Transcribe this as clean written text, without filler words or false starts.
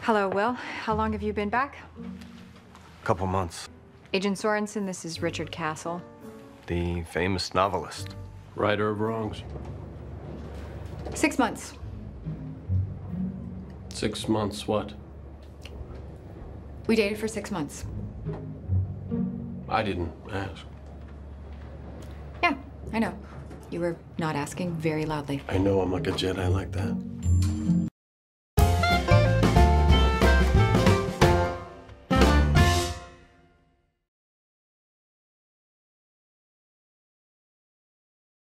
Hello, Will. How long have you been back? Couple months. Agent Sorensen, this is Richard Castle. The famous novelist. Righter of wrongs. 6 months. 6 months, what? We dated for 6 months. I didn't ask. Yeah, I know. You were not asking very loudly. I know I'm like a Jedi like that.